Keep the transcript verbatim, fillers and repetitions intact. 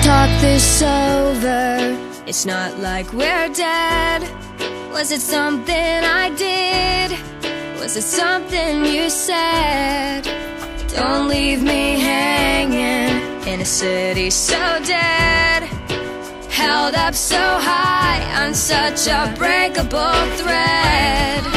talk this over. It's not like we're dead. Was it something I did? Was it something you said? Don't leave me hanging in a city so dead, held up so high on such a breakable thread.